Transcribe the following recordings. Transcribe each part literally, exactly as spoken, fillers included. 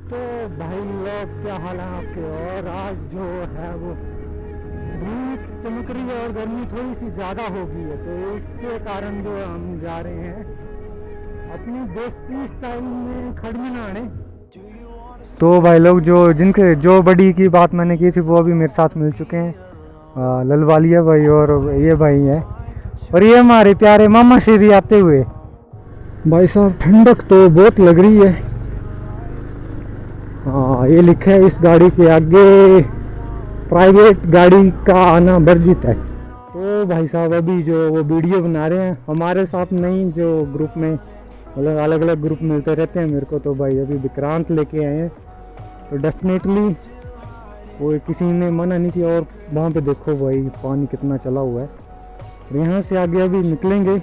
तो भाई लोग क्या हाल है आपके। और आज जो है वो धूप चमक रही है और गर्मी थोड़ी सी ज़्यादा हो गई है, तो इसके कारण जो हम जा रहे हैं अपनी देसी स्टाइल में खड़े नहाने। तो भाई लोग जो जिनके जो बड़ी की बात मैंने की थी वो अभी मेरे साथ मिल चुके हैं, ललवालिया भाई और ये भाई है, और ये हमारे प्यारे मामा श्री आते हुए। भाई साहब ठंडक तो बहुत लग रही है। हाँ, ये लिखा है इस गाड़ी के आगे प्राइवेट गाड़ी का आना वर्जित है। तो भाई साहब अभी जो वो वीडियो बना रहे हैं हमारे साथ नहीं, जो ग्रुप में मतलब अलग अलग ग्रुप मिलते रहते हैं मेरे को, तो भाई अभी विक्रांत लेके आए हैं, तो डेफिनेटली वो किसी ने मना नहीं किया। और वहाँ पे देखो भाई पानी कितना चला हुआ है, यहाँ से आगे अभी निकलेंगे।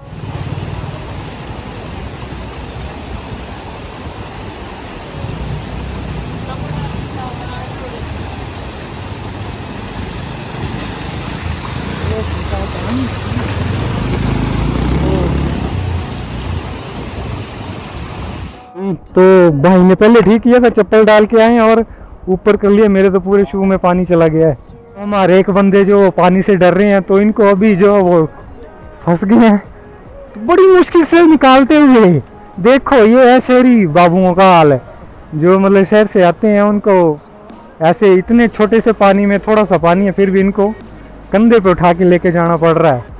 तो भाई ने पहले ठीक किया था, चप्पल डाल के आए और ऊपर कर लिया, मेरे तो पूरे शू में पानी चला गया है। हमारे एक बंदे जो पानी से डर रहे हैं तो इनको अभी जो वो फंस गए हैं, तो बड़ी मुश्किल से निकालते हुए। देखो ये है शहरी बाबुओं का हाल है, जो मतलब शहर से आते हैं उनको ऐसे इतने छोटे से पानी में थोड़ा सा पानी है फिर भी इनको कंधे पे उठा के लेके जाना पड़ रहा है।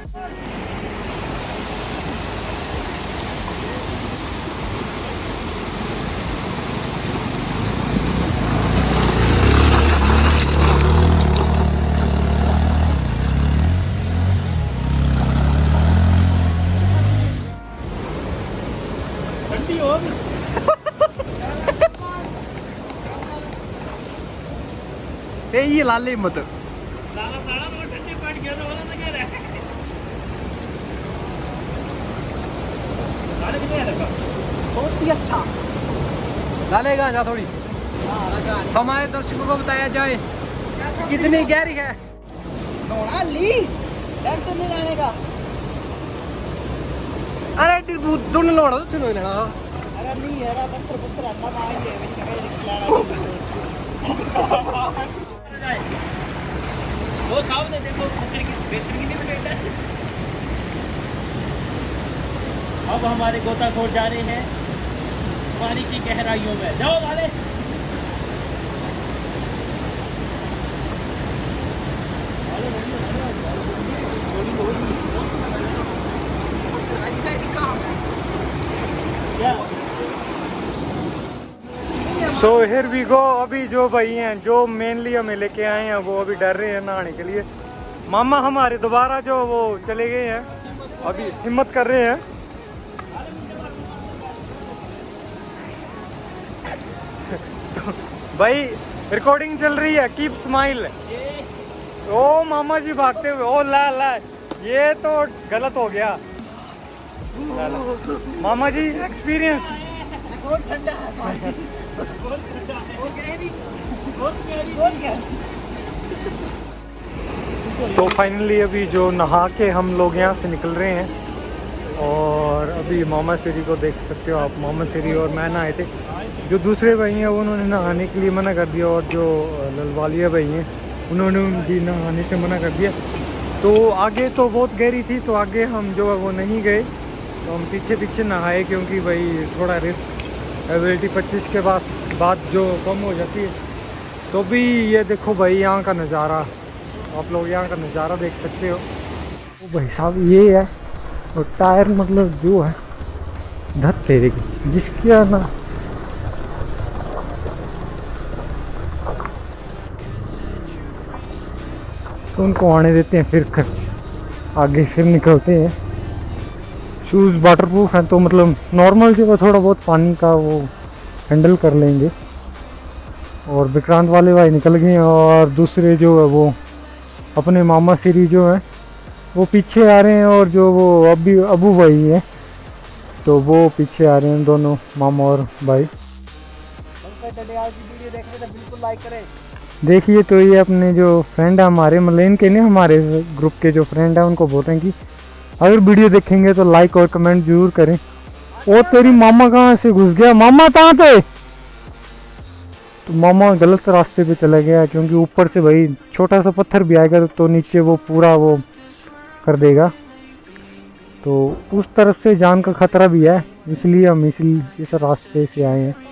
ते ये लाले मत लाला साड़ा तो ठंडी पड़ गया तो वाला लगे रहे लाले कितने लगा बहुत ही अच्छा लाले कहाँ जा थोड़ी हमारे दर्शकों को बताया जाए कितनी गहरी है। नोड़ा ली टेंशन नहीं लेने का। अरे तू ने लोड़ा तो चुनो लेना। अरे नहीं यार पत्थर पत्थर अन्ना मार ये मैंने कहा रिक्स लेना। वो सामने देखो पत्थर की बेहतर की नहीं बेटा। अब हमारे गोताखोर जा रहे हैं पानी की गहराइयों में। जाओ वाले सो हियर वी गो। अभी जो भाई हैं जो मेनली हमें लेके आए हैं वो अभी डर रहे हैं नहाने के लिए। मामा हमारे दोबारा जो वो चले गए हैं, अभी हिम्मत कर रहे हैं। तो भाई रिकॉर्डिंग चल रही है, कीप स्माइल। ओ मामा जी भागते हुए, ओ ला ला ये तो गलत हो गया। ला, ला। मामा जी एक्सपीरियंस बहुत ठंडा है पानी। बहुत गहरी बहुत गहरी बहुत गहरी। तो फाइनली अभी जो नहा के हम लोग यहाँ से निकल रहे हैं, और अभी मोहम्मद श्री को देख सकते हो आप। मोहम्मद श्री और मैं नहाए थे, जो दूसरे भाई हैं उन्होंने नहाने के लिए मना कर दिया, और जो ललवालिया भाई हैं उन्होंने भी नहाने से मना कर दिया। तो आगे तो बहुत गहरी थी, तो आगे हम जो है वो नहीं गए, तो हम पीछे पीछे नहाए, क्योंकि भाई थोड़ा रिस्क एबिलिटी पच्चीस के बाद बाद जो कम हो जाती है। तो भी ये देखो भाई यहाँ का नज़ारा, आप लोग यहाँ का नज़ारा देख सकते हो। तो भाई साहब ये है, और टायर मतलब जो है धत तेरे की जिसके ना तो उनको आने देते हैं, फिर कर आगे फिर निकलते हैं। शूज़ वाटरप्रूफ हैं, तो मतलब नॉर्मल जो है थोड़ा बहुत पानी का वो हैंडल कर लेंगे। और विक्रांत वाले भाई निकल गए हैं, और दूसरे जो है वो अपने मामा श्री जो है वो पीछे आ रहे हैं, और जो वो अभी अबू भाई है तो वो पीछे आ रहे हैं, दोनों मामा और भाई। बिल्कुल लाइक करें। देखिए तो ये अपने जो फ्रेंड है हमारे, मतलब इनके नहीं हमारे ग्रुप के जो फ्रेंड है उनको बोल रहे हैं कि अगर वीडियो देखेंगे तो लाइक और कमेंट जरूर करें। ओ तेरी मामा कहाँ से घुस गया? मामा कहाँ थे? तो मामा गलत रास्ते पे चला गया, क्योंकि ऊपर से भाई छोटा सा पत्थर भी आएगा तो नीचे वो पूरा वो कर देगा, तो उस तरफ से जान का खतरा भी है, इसलिए हम इस इस रास्ते से आए हैं।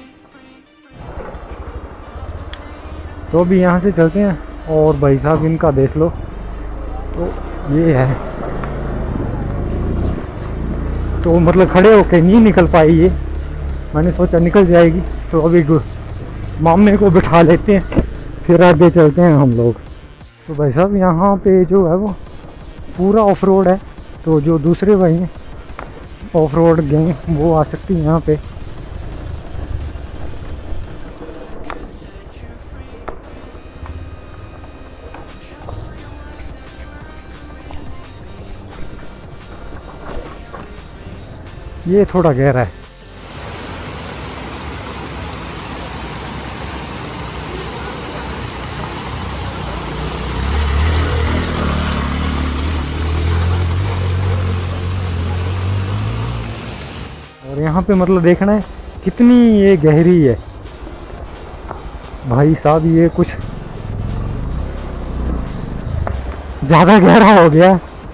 तो अभी यहाँ से चलते हैं। और भाई साहब इनका देख लो, तो ये है, तो मतलब खड़े होके नहीं निकल पाई ये, मैंने सोचा निकल जाएगी, तो अभी मामे को बिठा लेते हैं फिर आगे चलते हैं हम लोग। तो भाई साहब यहाँ पे जो है वो पूरा ऑफ रोड है, तो जो दूसरे भाई हैं ऑफ रोड गए वो आ सकती है यहाँ पे। ये थोड़ा गहरा है। और यहाँ पे मतलब देखना है कितनी ये गहरी है भाई साहब, ये कुछ ज़्यादा गहरा हो गया।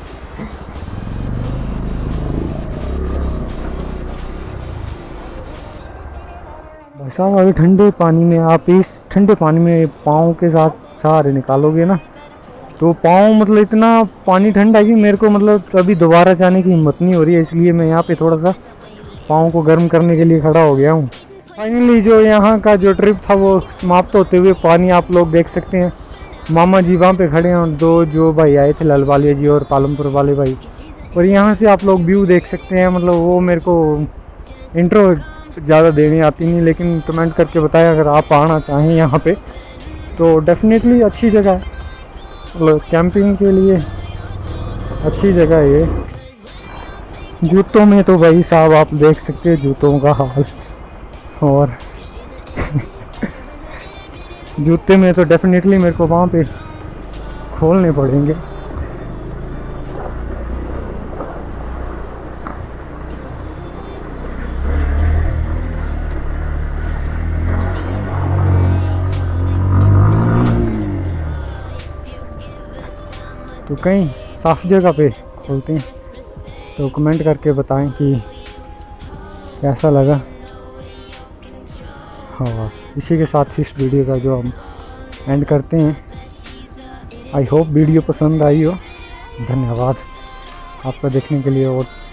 भाई साहब अभी ठंडे पानी में, आप इस ठंडे पानी में पाँव के साथ सहारे निकालोगे ना, तो पाँव मतलब इतना पानी ठंडा है कि मेरे को मतलब अभी दोबारा जाने की हिम्मत नहीं हो रही है, इसलिए मैं यहाँ पे थोड़ा सा पाँव को गर्म करने के लिए खड़ा हो गया हूँ। फाइनली जो यहाँ का जो ट्रिप था वो समाप्त होते हुए पानी आप लोग देख सकते हैं। मामा जी वहाँ पे खड़े हैं और दो जो भाई आए थे ललवालिया जी और पालमपुर वाले भाई, और यहाँ से आप लोग व्यू देख सकते हैं। मतलब वो मेरे को इंट्रो ज़्यादा देनी आती नहीं, लेकिन कमेंट करके बताएं अगर आप आना चाहें यहाँ पे, तो डेफिनेटली अच्छी जगह है, मतलब कैंपिंग के लिए अच्छी जगह है ये। जूतों में तो भाई साहब आप देख सकते हैं जूतों का हाल, और जूते में तो डेफिनेटली मेरे को वहाँ पे खोलने पड़ेंगे। तो कहीं साफ जगह पे खोलते हैं, तो कमेंट करके बताएं कि कैसा लगा। हाँ, इसी के साथ इस वीडियो का जो हम एंड करते हैं। आई होप वीडियो पसंद आई हो। धन्यवाद आपका देखने के लिए। और